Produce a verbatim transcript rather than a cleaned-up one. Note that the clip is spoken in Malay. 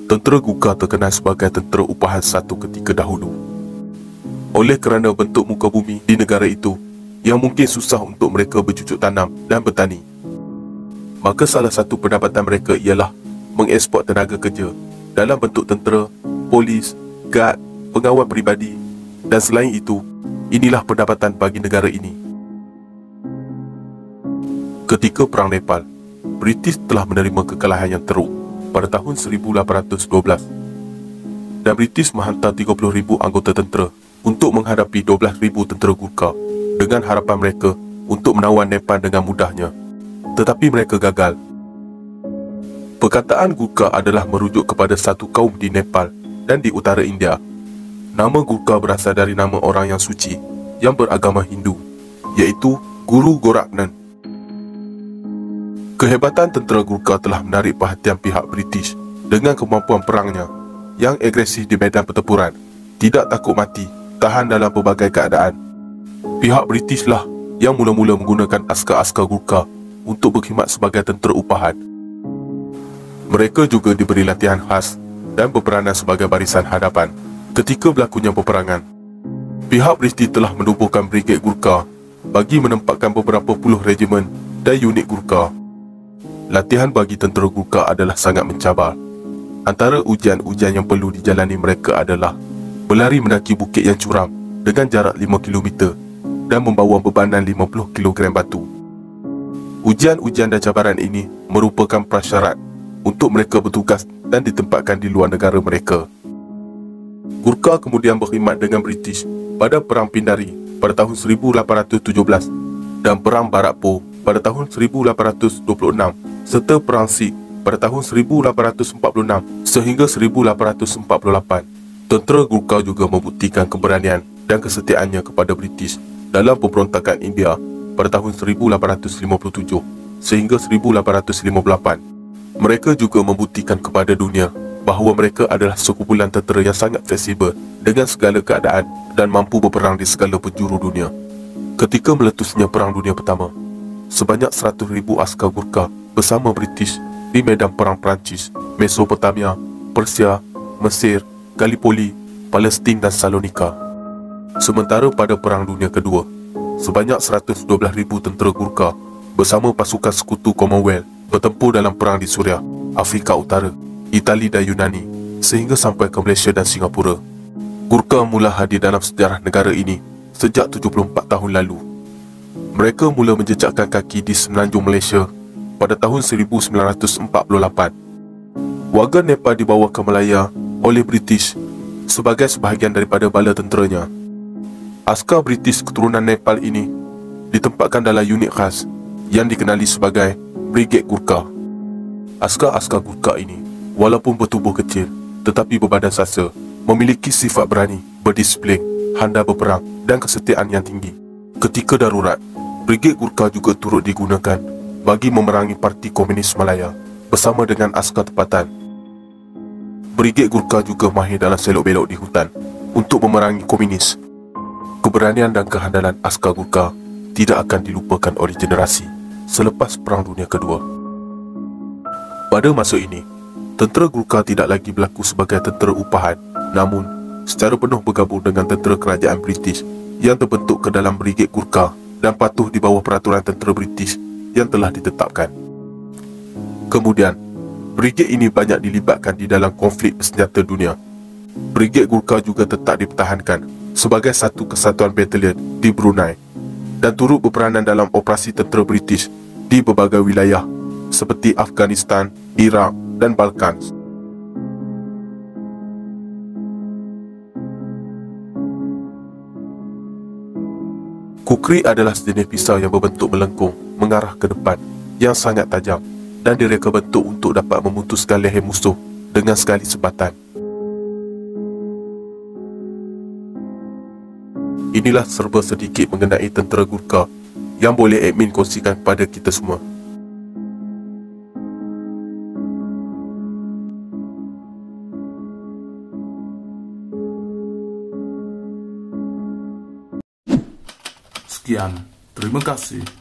Tentera Gurkha terkenal sebagai tentera upahan satu ketika dahulu. Oleh kerana bentuk muka bumi di negara itu yang mungkin susah untuk mereka bercucuk tanam dan bertani, maka salah satu pendapatan mereka ialah mengeksport tenaga kerja dalam bentuk tentera, polis, gad, pengawal peribadi, dan selain itu, inilah pendapatan bagi negara ini. Ketika Perang Nepal, British telah menerima kekalahan yang teruk pada tahun seribu lapan ratus dua belas, dan British menghantar tiga puluh ribu anggota tentera untuk menghadapi dua belas ribu tentera Gurkha dengan harapan mereka untuk menawan Nepal dengan mudahnya. Tetapi mereka gagal. Perkataan Gurkha adalah merujuk kepada satu kaum di Nepal dan di utara India. Nama Gurkha berasal dari nama orang yang suci yang beragama Hindu, iaitu Guru Goraknan. Kehebatan tentera Gurkha telah menarik perhatian pihak British dengan kemampuan perangnya yang agresif di medan pertempuran, tidak takut mati, tahan dalam pelbagai keadaan. Pihak British lah yang mula-mula menggunakan askar-askar Gurkha untuk berkhidmat sebagai tentera upahan. Mereka juga diberi latihan khas dan berperanan sebagai barisan hadapan ketika berlakunya peperangan. Pihak British telah menubuhkan Brigade Gurkha bagi menempatkan beberapa puluh regimen dan unit Gurkha. Latihan bagi tentera Gurkha adalah sangat mencabar. Antara ujian-ujian yang perlu dijalani mereka adalah berlari mendaki bukit yang curam dengan jarak lima kilometer dan membawa bebanan lima puluh kilogram batu. Ujian-ujian dan cabaran ini merupakan prasyarat untuk mereka bertugas dan ditempatkan di luar negara mereka. Gurkha kemudian berkhidmat dengan British pada Perang Pindari pada tahun seribu lapan ratus tujuh belas dan Perang Baratpo pada tahun seribu lapan ratus dua puluh enam serta Perang Sikh pada tahun seribu lapan ratus empat puluh enam sehingga seribu lapan ratus empat puluh lapan. Tentera Gurkha juga membuktikan keberanian dan kesetiaannya kepada British dalam pemberontakan India pada tahun seribu lapan ratus lima puluh tujuh sehingga seribu lapan ratus lima puluh lapan. Mereka juga membuktikan kepada dunia bahawa mereka adalah sekumpulan tentera yang sangat fleksibel dengan segala keadaan dan mampu berperang di segala penjuru dunia. Ketika meletusnya Perang Dunia Pertama, sebanyak seratus ribu askar Gurkha bersama British di medan perang Perancis, Mesopotamia, Persia, Mesir, Gallipoli, Palestin dan Salonika. Sementara pada Perang Dunia Kedua, sebanyak seratus dua belas ribu tentera Gurkha bersama pasukan sekutu Commonwealth bertempur dalam perang di Suria, Afrika Utara, Itali dan Yunani sehingga sampai ke Malaysia dan Singapura. Gurkha mula hadir dalam sejarah negara ini sejak tujuh puluh empat tahun lalu. Mereka mula menjejakkan kaki di semenanjung Malaysia pada tahun seribu sembilan ratus empat puluh lapan. Warga Nepal dibawa ke Malaya oleh British sebagai sebahagian daripada bala tenteranya. Askar British keturunan Nepal ini ditempatkan dalam unit khas yang dikenali sebagai Brigade Gurkha. Askar-askar Gurkha ini, walaupun bertubuh kecil tetapi berbadan sasa, memiliki sifat berani, berdisiplin, handal berperang dan kesetiaan yang tinggi. Ketika darurat, Brigade Gurkha juga turut digunakan bagi memerangi Parti Komunis Malaya bersama dengan askar tempatan. Brigade Gurkha juga mahir dalam selok-belok di hutan untuk memerangi komunis. Keberanian dan kehandalan askar Gurkha tidak akan dilupakan oleh generasi selepas Perang Dunia Kedua. Pada masa ini, tentera Gurkha tidak lagi berlaku sebagai tentera upahan, namun secara penuh bergabung dengan tentera kerajaan British yang terbentuk ke dalam Brigade Gurkha dan patuh di bawah peraturan tentera British yang telah ditetapkan. Kemudian, Brigade ini banyak dilibatkan di dalam konflik bersenjata dunia. Brigade Gurkha juga tetap dipertahankan sebagai satu kesatuan batalion di Brunei dan turut berperanan dalam operasi tentera British di berbagai wilayah seperti Afghanistan, Iraq dan Balkan. Kukri adalah sejenis pisau yang berbentuk melengkung mengarah ke depan yang sangat tajam dan direka bentuk untuk dapat memutuskan leher musuh dengan sekali sebatan. Inilah serba sedikit mengenai tentera Gurkha yang boleh admin kongsikan kepada kita semua. Sekian, terima kasih.